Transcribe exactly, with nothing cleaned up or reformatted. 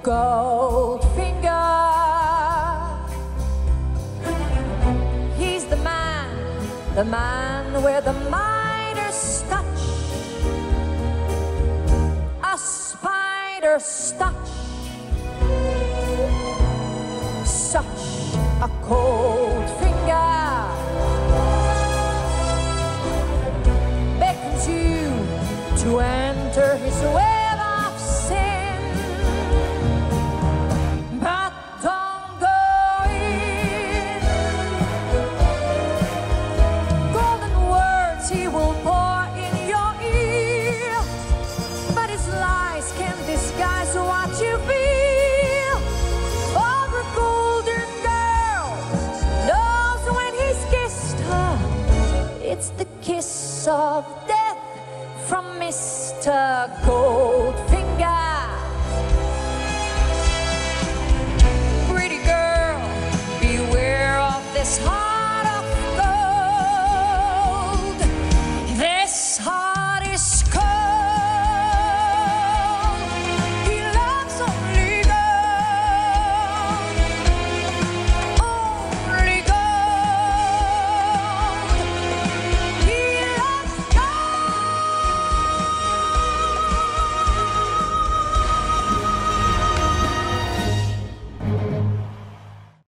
Goldfinger. He's the man, the man where the Midas touch, a spider's touch, such a cold finger beckons you to enter his web of sin, but don't go in. Golden words he will pour in your ear, but his lies can disguise what you feel. Oh, the golden girl knows when he's kissed her, it's the kiss of death from Mister Goldfinger. Pretty girl, beware of this heart.